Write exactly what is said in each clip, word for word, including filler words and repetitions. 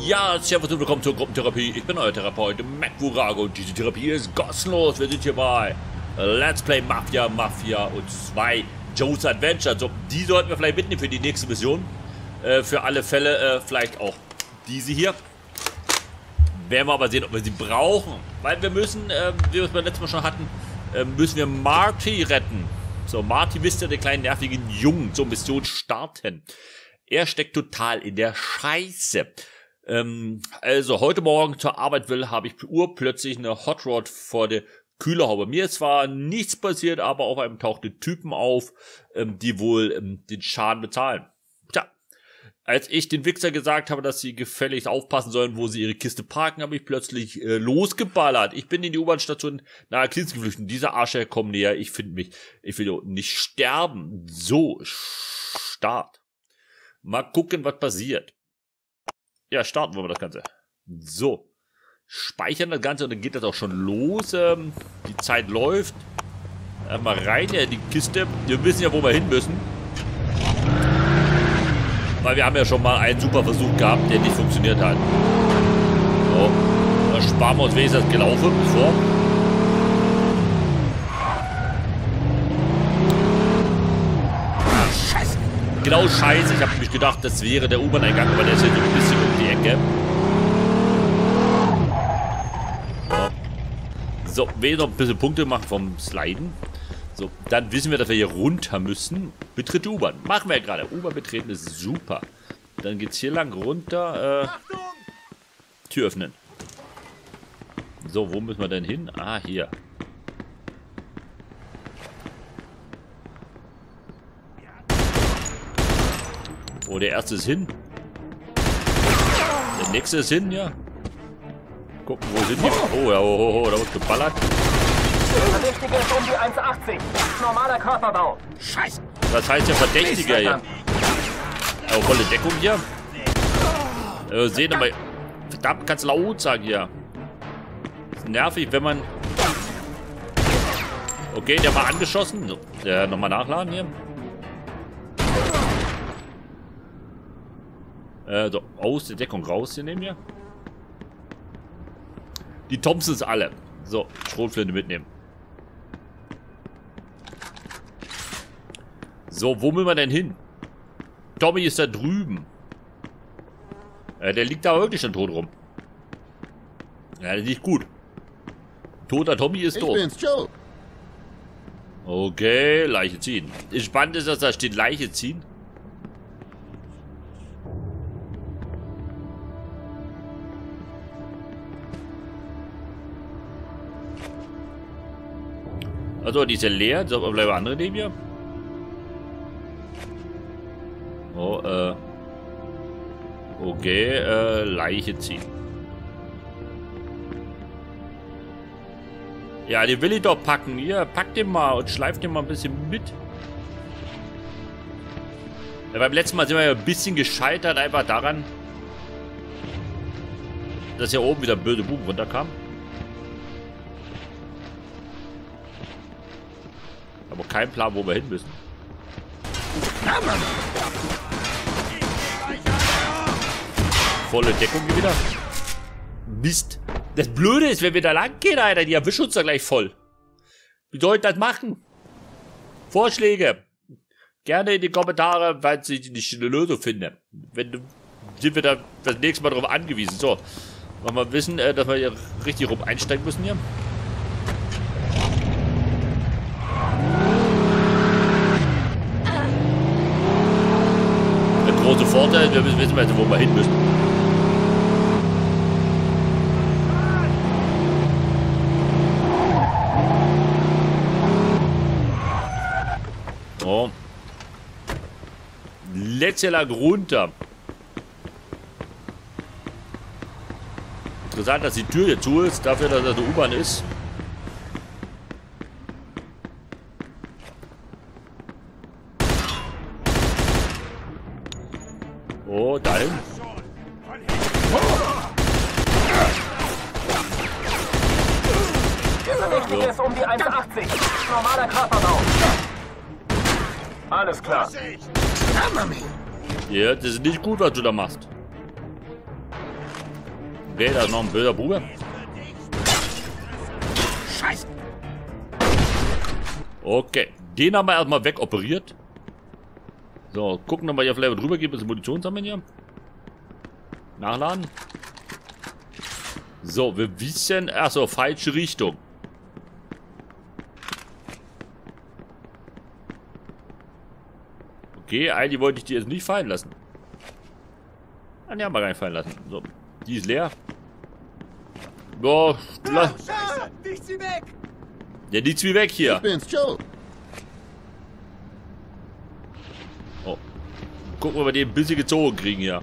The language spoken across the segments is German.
Ja, servus und willkommen zur Gruppentherapie. Ich bin euer Therapeut, MacWurago, und diese Therapie ist kostenlos. Wir sind hier bei Let's Play Mafia, Mafia und zwei Joe's Adventure. So, die sollten wir vielleicht mitnehmen für die nächste Mission. Äh, für alle Fälle äh, vielleicht auch diese hier. Werden wir aber sehen, ob wir sie brauchen. Weil wir müssen, äh, wie wir es beim letzten Mal schon hatten, äh, müssen wir Marty retten. So, Marty, wisst ihr, den kleinen nervigen Jungen. So, Mission starten. Er steckt total in der Scheiße. Ähm, also, heute Morgen zur Arbeit will, habe ich urplötzlich eine Hot Rod vor der Kühlerhaube. Mir ist zwar nichts passiert, aber auf einem tauchten Typen auf, ähm, die wohl ähm, den Schaden bezahlen. Tja, als ich den Wichser gesagt habe, dass sie gefälligst aufpassen sollen, wo sie ihre Kiste parken, habe ich plötzlich äh, losgeballert. Ich bin in die U-Bahn-Station nahe Kliens geflüchtet. Dieser Arschloch kommt näher. Ich finde mich, ich will nicht sterben. So, Start. Mal gucken, was passiert. Ja, starten wir mal das Ganze. So. Speichern das Ganze und dann geht das auch schon los. Ähm, die Zeit läuft. Äh, mal rein ja, in die Kiste. Wir wissen ja, wo wir hin müssen. Weil wir haben ja schon mal einen super Versuch gehabt, der nicht funktioniert hat. So. Dann sparen wir uns wenigstens das Gelaufen vor. Genau, scheiße. Ich habe nämlich gedacht, das wäre der U-Bahn-Eingang, aber der ist jetzt ein bisschen um die Ecke. So, so wir noch ein bisschen Punkte machen vom Sliden. So, dann wissen wir, dass wir hier runter müssen. Betritt U-Bahn. Machen wir ja gerade. U-Bahn betreten ist super. Dann geht's hier lang runter. Äh, Tür öffnen. So, wo müssen wir denn hin? Ah, hier. Oh, der erste ist hin. Der nächste ist hin, ja. Gucken, wo sind die? Oh, ja, oh, oh, oh, da wird geballert. Verdächtige ist um die eins achtzig. Normaler Körperbau. Scheiße. Was heißt der Verdächtiger hier? Oh, volle Deckung hier. Äh, sehen aber. Verdammt, kannst laut sagen hier. Ist nervig, wenn man. Okay, der war angeschossen. So, der nochmal nachladen hier. Äh, so, aus der Deckung raus hier neben mir. Die Thompsons alle. So, Schrotflinte mitnehmen. So, wo will man denn hin? Tommy ist da drüben. Äh, der liegt da wirklich schon tot rum. Ja, das ist nicht gut. Toter Tommy ist tot. Ich bin's, Joe. Okay, Leiche ziehen. Spannend ist, dass da steht Leiche ziehen. Also, die ist ja leer. So, bleiben andere neben mir. Oh, äh. Okay, äh, Leiche ziehen. Ja, die will ich doch packen. Hier, pack den mal und schleift den mal ein bisschen mit. Ja, beim letzten Mal sind wir ja ein bisschen gescheitert, einfach daran, dass hier oben wieder böse Buben runterkam. Aber kein Plan, wo wir hin müssen. Volle Deckung hier wieder. Mist. Das Blöde ist, wenn wir da lang gehen, Alter, die erwischen uns da gleich voll. Wie soll ich das machen? Vorschläge. Gerne in die Kommentare, weil ich nicht eine Lösung finde. Wenn, sind wir da das nächste Mal darauf angewiesen. So. Wollen wir wissen, dass wir hier richtig rum einsteigen müssen hier. Der große Vorteil, wir müssen wissen, wo wir hin müssen. Oh. Letzte lang runter. Interessant, dass die Tür hier zu ist, dafür, dass das eine U-Bahn ist. Oh, dahin. Der Verdächtige ist um die eins achtzig. Normaler Körperbau. Alles klar. Ja, das ist nicht gut, was du da machst. Okay, da ist noch ein böser Bube. Scheiße. Okay, den haben wir erstmal wegoperiert. So, gucken, ob wir hier vielleicht drüber gehen, bis Munition sammeln hier. Nachladen. So, wir wissen, achso, falsche Richtung. Okay, eigentlich wollte ich die jetzt nicht fallen lassen. Ah, die haben wir gar nicht fallen lassen. So, die ist leer. Boah, Ah, Scheiße, nicht sie weg. ja, die Zwie weg hier. Ich bin's, Joe. Oh. Gucken, ob wir den ein bisschen gezogen kriegen hier.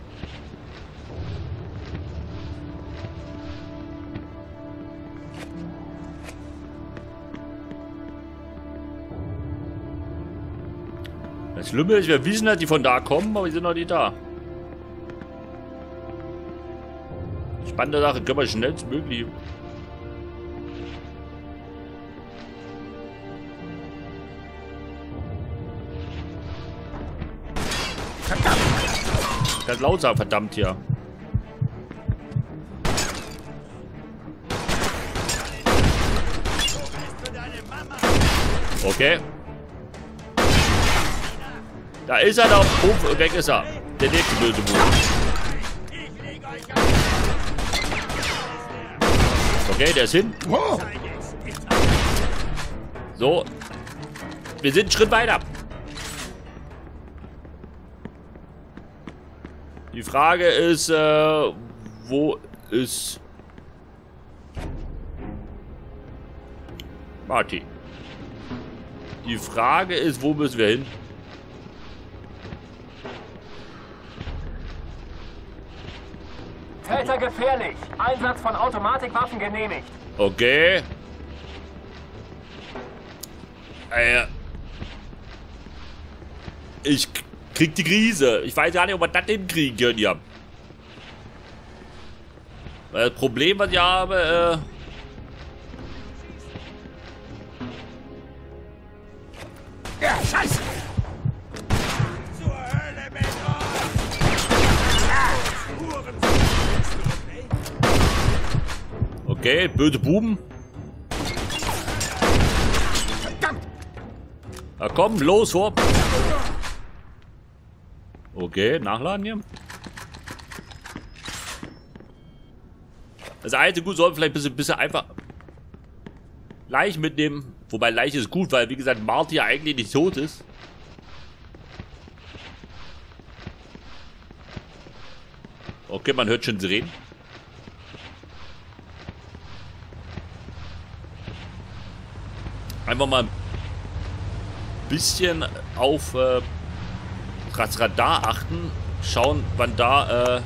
Das Schlimme ist, wir wissen, dass die von da kommen, aber die sind noch nicht da. Spannende Sache, können wir schnellstmöglich. Verdammt! Ich kann laut sagen, verdammt hier. Okay. Da ist er, da Puff, weg ist er. Der nächste böse Buch. Okay, der ist hin. So. Wir sind einen Schritt weiter. Die Frage ist, äh, wo ist Marty? Die Frage ist, wo müssen wir hin? Täter gefährlich. Einsatz von Automatikwaffen genehmigt. Okay. Äh, ich krieg die Krise. Ich weiß gar nicht, ob wir das hinkriegen können, ja. Das Problem, was ich habe, äh... Ja, Scheiße. Zur Hölle mit uns. Okay, böse Buben. Verdammt. Na komm, los, vor. Okay, nachladen hier. Das alte Gut soll vielleicht ein bisschen, bisschen einfach Leiche mitnehmen. Wobei Leiche ist gut, weil wie gesagt Marty ja eigentlich nicht tot ist. Okay, man hört schon Sirenen. Einfach mal ein bisschen auf äh, das Radar achten. Schauen, wann da äh,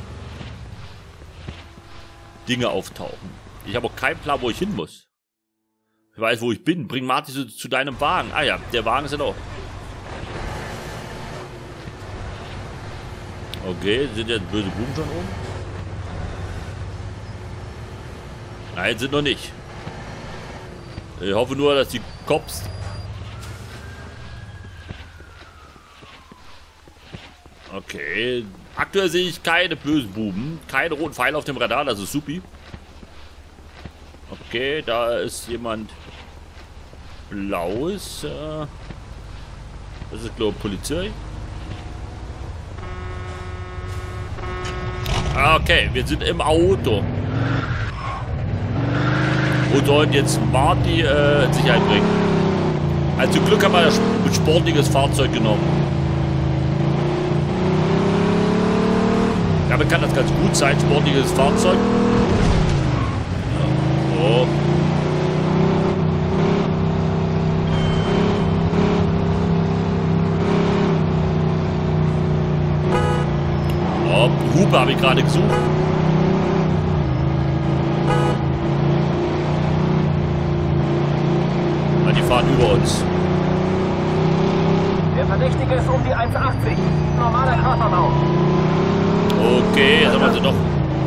Dinge auftauchen. Ich habe auch keinen Plan, wo ich hin muss. Ich weiß, wo ich bin. Bring Marty zu, zu deinem Wagen. Ah ja, der Wagen ist ja noch. Okay, sind jetzt böse Buben schon oben? Nein, sind noch nicht. Ich hoffe nur, dass die Cops... Okay. Aktuell sehe ich keine bösen Buben. Keine roten Pfeile auf dem Radar, das ist supi. Okay, da ist jemand Blaues. Äh, das ist, glaube ich, Polizei. Okay, wir sind im Auto. Und sollen jetzt Marty äh, in Sicherheit bringen. Also zum Glück haben wir ein sportliches Fahrzeug genommen. Damit kann das ganz gut sein, sportliches Fahrzeug. Oh. Oh, Hupe habe ich gerade gesucht. Na, die fahren über uns. Der Verdächtige ist um die eins achtzig. Normaler Körperbau. Okay, jetzt haben wir sie doch.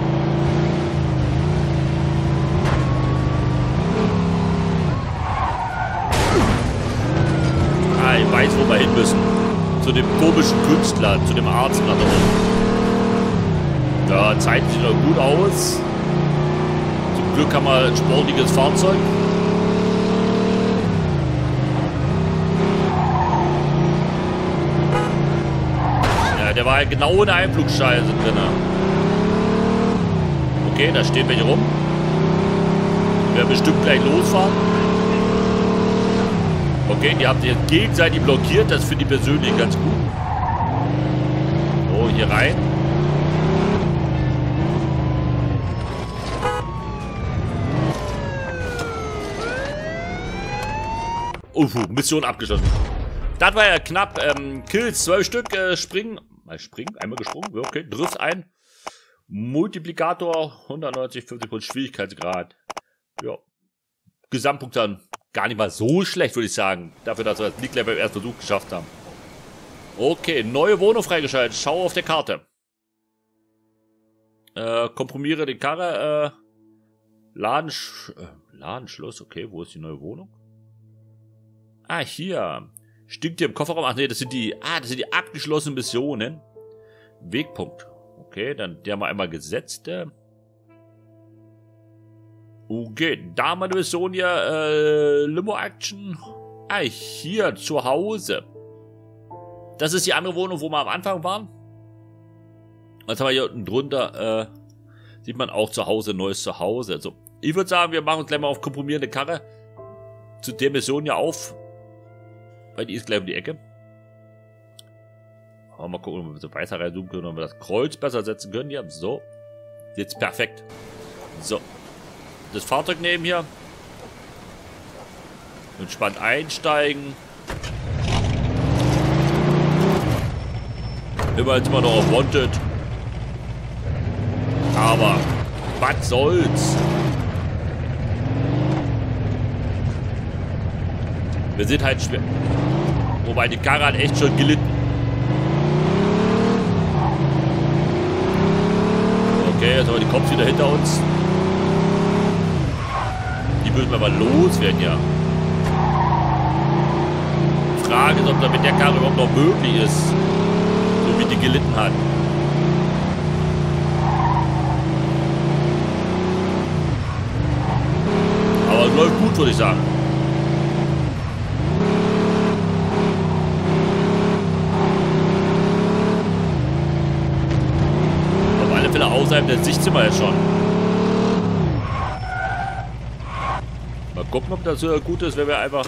Ah, ich weiß, wo wir hin müssen. Zu dem komischen Künstler, zu dem Arzt nach da oben. Da zeichnet sich doch gut aus. Zum Glück haben wir ein sportliches Fahrzeug. Ja, der war ja genau in der Einflugschneise drin. Okay, da stehen welche rum. Wir werden bestimmt gleich losfahren. Okay, die haben sich jetzt gegenseitig blockiert. Das finde ich persönlich ganz gut. So, hier rein. Uff, Mission abgeschlossen. Das war ja knapp. Ähm, Kills, zwölf Stück. Äh, springen. Mal springen. Einmal gesprungen. Okay, Drift ein. Multiplikator. hundertneunzig, fünfzig Prozent Schwierigkeitsgrad. Ja. Gesamtpunkt dann gar nicht mal so schlecht, würde ich sagen. Dafür, dass wir das nicht gleich beim ersten Versuch geschafft haben. Okay, neue Wohnung freigeschaltet. Schau auf der Karte. Äh, komprimiere die Karre. Äh, Ladensch äh, Ladenschloss. Okay, wo ist die neue Wohnung? Ah, hier. Stinkt hier im Kofferraum. Ach nee, das sind die. Ah, das sind die abgeschlossenen Missionen. Wegpunkt. Okay, dann der mal einmal gesetzt. Äh. Okay, da haben wir eine Mission hier. Äh, Limo-Action. Ah, hier zu Hause. Das ist die andere Wohnung, wo wir am Anfang waren. Was haben wir hier unten drunter? Äh, sieht man auch zu Hause, neues Zuhause. Also, ich würde sagen, wir machen uns gleich mal auf komprimierende Karre zu der Mission ja auf. Weil die ist gleich um die Ecke. Aber mal gucken, ob wir ein bisschen weiter reinzoomen können, ob wir das Kreuz besser setzen können. Ja, so. Jetzt perfekt. So. Das Fahrzeug nehmen hier. Entspannt einsteigen. Immer jetzt immer noch auf Wanted. Aber was soll's? Wir sind halt schwer. Wobei die Karre hat echt schon gelitten. Okay, jetzt haben wir die Cops wieder hinter uns. Die müssen wir mal loswerden, ja. Die Frage ist, ob das mit der Karre überhaupt noch möglich ist. So wie die gelitten hat. Aber es läuft gut, würde ich sagen. Außerhalb der Sicht sind wir jetzt schon. Mal gucken, ob das so gut ist, wenn wir einfach...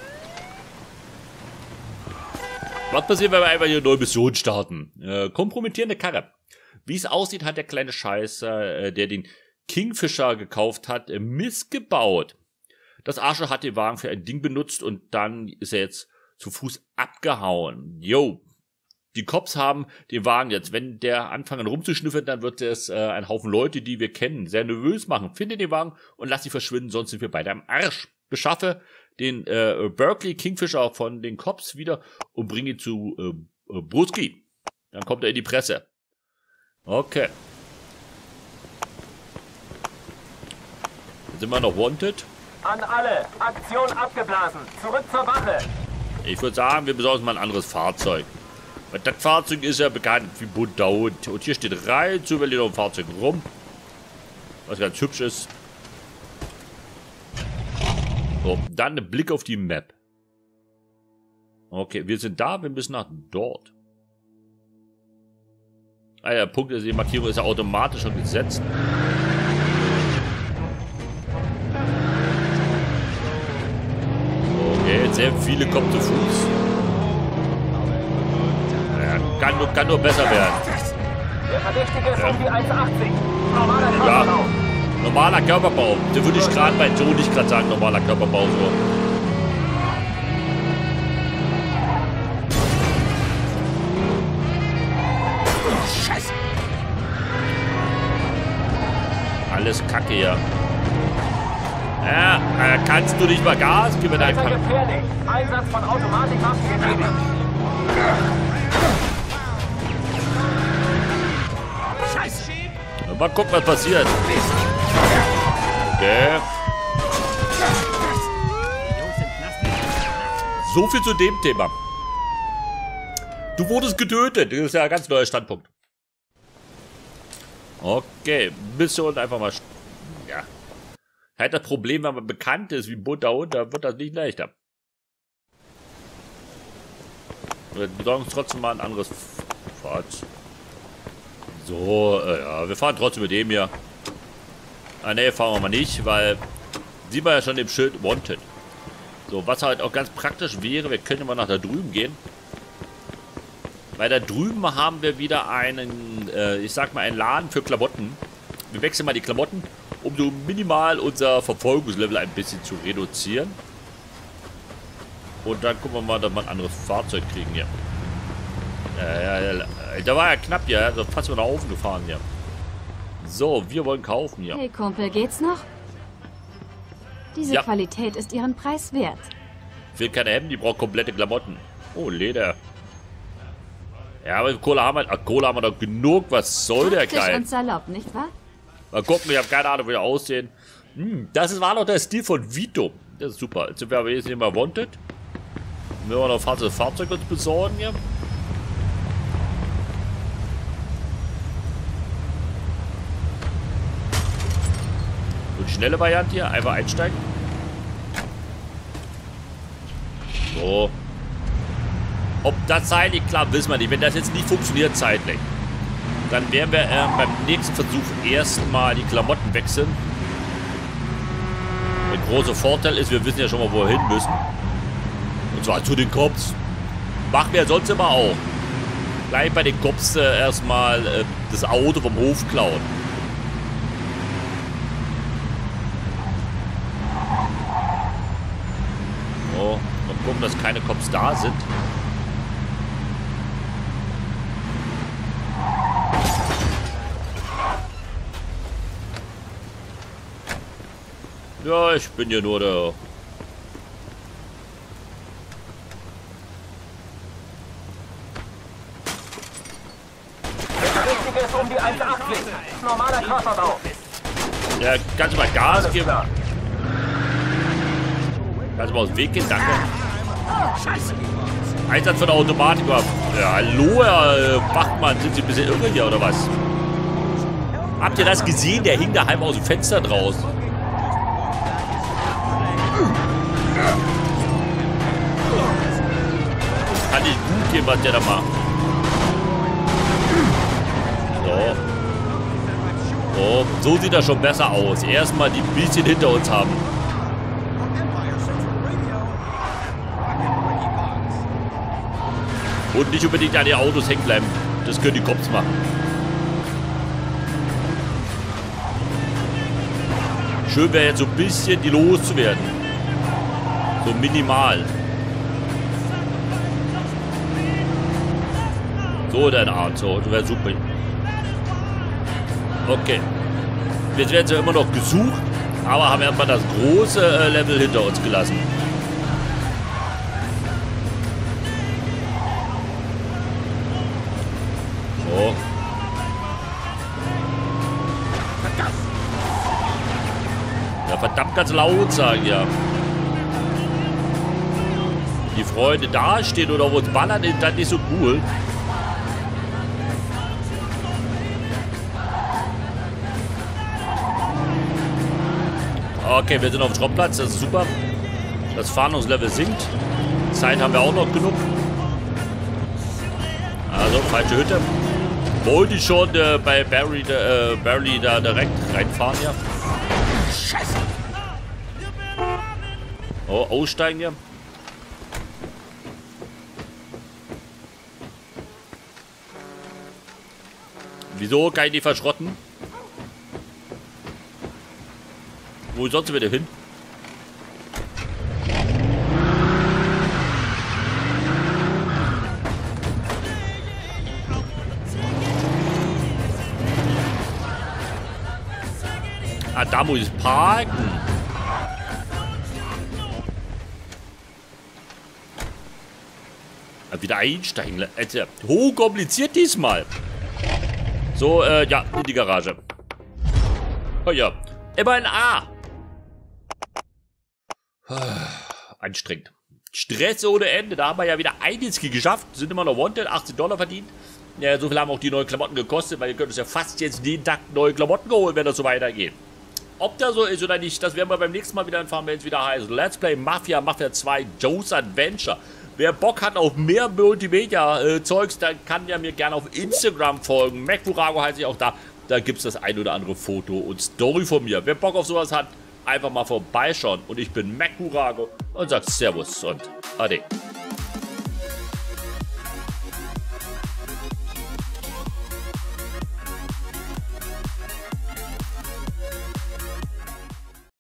Was passiert, wenn wir einfach hier eine neue Mission starten? Äh, kompromittierende Karre. Wie es aussieht, hat der kleine Scheißer, äh, der den Kingfisher gekauft hat, äh, missgebaut. Das Arschloch hat den Wagen für ein Ding benutzt und dann ist er jetzt zu Fuß abgehauen. Yo. Die Cops haben den Wagen jetzt. Wenn der anfangen rumzuschnüffeln, dann wird es äh, ein Haufen Leute, die wir kennen, sehr nervös machen. Finde den Wagen und lass sie verschwinden, sonst sind wir beide am Arsch. Beschaffe den äh, Berkeley Kingfisher von den Cops wieder und bringe ihn zu äh, äh, Bruski. Dann kommt er in die Presse. Okay. Jetzt sind wir noch wanted. An alle, Aktion abgeblasen. Zurück zur Wache. Ich würde sagen, wir besorgen mal ein anderes Fahrzeug. Das Fahrzeug ist ja bekannt wie bunt da und, und hier steht rein zufällig noch ein Fahrzeug rum. Was ganz hübsch ist. So, dann ein Blick auf die Map. Okay, wir sind da, wir müssen nach dort. Ah ja, Punkt ist, die Markierung ist ja automatisch schon gesetzt. Okay, sehr viele kommen zu Fuß. Kann nur, kann nur besser werden. Der Verdächtige ist um die eins achtzig. Normaler Körperbau. Ja, normaler Körperbau. Da würde ich gerade bei Joe nicht gerade sagen, normaler Körperbau. So. Scheiße. Alles Kacke hier. Ja, äh, kannst du nicht mal Gas geben? Einfach gefährlich. Einsatz von Automatikwaffen genehmigt. Mal gucken, was passiert. Okay. So viel zu dem Thema. Du wurdest getötet. Das ist ja ein ganz neuer Standpunkt. Okay. Mission einfach mal... Ja. Halt das Problem, wenn man bekannt ist wie bunter Hund, dann wird das nicht leichter. Wir besorgen uns trotzdem mal ein anderes Fahrzeug. So, äh, ja, wir fahren trotzdem mit dem hier. Ah, ne, fahren wir mal nicht, weil sieht man ja schon im Schild Wanted. So, was halt auch ganz praktisch wäre, wir können mal nach da drüben gehen. Weil da drüben haben wir wieder einen, äh, ich sag mal, einen Laden für Klamotten. Wir wechseln mal die Klamotten, um so minimal unser Verfolgungslevel ein bisschen zu reduzieren. Und dann gucken wir mal, dass wir ein anderes Fahrzeug kriegen hier. Ja, ja, ja, da war ja knapp hier, also fast wieder nach oben gefahren hier. So, wir wollen kaufen hier. Hey Kumpel, geht's noch? Diese Ja. Qualität ist ihren Preis wert. Ich will keine Hemden, die braucht komplette Klamotten. Oh, Leder. Ja, aber Cola haben wir, ach, Cola haben wir doch genug. Was soll der Praktisch Kerl? und salopp, nicht wahr? Mal gucken, ich habe keine Ahnung, wie der aussehen. Hm, das ist, war doch der Stil von Vito. Das ist super. Jetzt sind wir aber jetzt nicht mehr Wanted. Wenn wir noch ein Fahrzeug, Fahrzeug uns besorgen hier. So, die schnelle Variante hier. Einfach einsteigen. So. Ob das zeitlich klappt, wissen wir nicht. Wenn das jetzt nicht funktioniert zeitlich, dann werden wir äh, beim nächsten Versuch erstmal die Klamotten wechseln. Der große Vorteil ist, wir wissen ja schon mal, wo wir hin müssen. Und zwar zu den Cops. Machen wir sonst immer auch. Gleich bei den Cops äh, erstmal äh, das Auto vom Hof klauen. So, mal gucken, dass keine Cops da sind. Ja, ich bin ja nur der... Der Richtige ist um die eins achtzig. Normaler Körperbau. Ja, kannst du mal Gas Alles geben? klar. Kannst du mal aus dem Weg gehen? Danke. Einsatz von der Automatik. Ja, hallo, Herr äh, Wachmann. Sind Sie ein bisschen irre hier, oder was? Habt ihr das gesehen? Der hing da halb aus dem Fenster draußen. Kann nicht gut gehen, was der da macht. So. So, so sieht das schon besser aus. Erstmal die ein bisschen hinter uns haben. Und nicht unbedingt an die Autos hängen bleiben. Das können die Cops machen. Schön wäre jetzt so ein bisschen die loszuwerden. So minimal. So, dein Art. So, das wäre super. Okay. Jetzt werden sie immer noch gesucht, aber haben erstmal das große äh, Level hinter uns gelassen. So. Ja, verdammt ganz laut sagen, ja. Die Freunde dastehen oder wo uns ballern, ist das nicht so cool. Okay, wir sind auf dem Schrottplatz, das ist super. Das Fahndungslevel sinkt. Zeit haben wir auch noch genug. Also, falsche Hütte. Wollte ich schon äh, bei Barry, äh, Barry da direkt reinfahren hier. Scheiße. Oh, aussteigen hier. Wieso kann ich die verschrotten? Wo sonst wieder hin? Ah, da muss ich parken. Ah, wieder einsteigen. Also, hochkompliziert diesmal. So, äh, ja, in die Garage. Oh ja. Immer ein A. Anstrengend. Stress ohne Ende. Da haben wir ja wieder einiges geschafft. Sind immer noch Wanted. achtzehn Dollar verdient. Ja, so viel haben auch die neuen Klamotten gekostet, weil ihr könnt uns ja fast jetzt jeden Tag neue Klamotten holen, wenn das so weitergeht. Ob der so ist oder nicht, das werden wir beim nächsten Mal wieder erfahren, wenn es wieder heißt Let's Play Mafia, Mafia zwei, Joe's Adventure. Wer Bock hat auf mehr Multimedia-Zeugs, dann kann ja mir gerne auf Instagram folgen. MacVurago heiße ich auch da. Da gibt es das ein oder andere Foto und Story von mir. Wer Bock auf sowas hat, einfach mal vorbeischauen. Und ich bin MacVurago und sage Servus und Ade.